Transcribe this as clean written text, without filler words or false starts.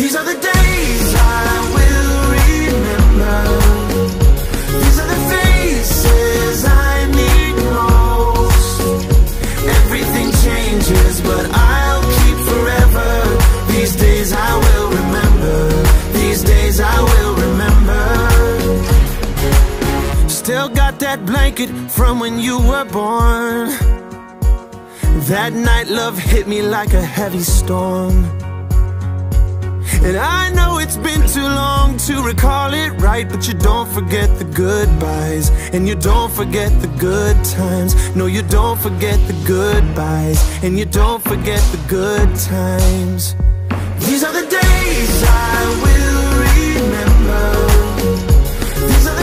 These are the days I will remember. These are the faces I need most. Everything changes, but I'll keep forever. These days I will remember. These days I will remember. Still got that blanket from when you were born. That night love hit me like a heavy storm. And I know it's been too long to recall it right, but you don't forget the goodbyes, and you don't forget the good times. No, you don't forget the goodbyes, and you don't forget the good times. These are the days I will remember. These are the